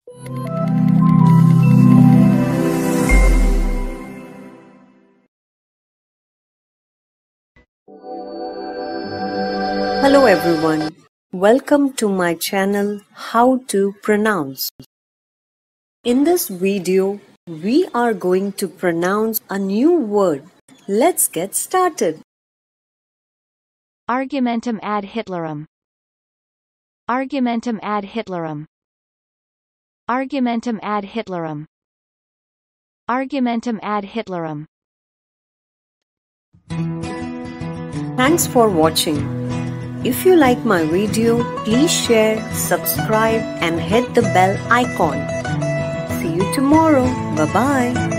Hello everyone, welcome to my channel How to Pronounce. In this video, we are going to pronounce a new word. Let's get started. Argumentum ad Hitlerum. Argumentum ad Hitlerum. Argumentum ad Hitlerum. Argumentum ad Hitlerum. Thanks for watching. If you like my video, please share, subscribe and hit the bell icon. See you tomorrow. Bye-bye.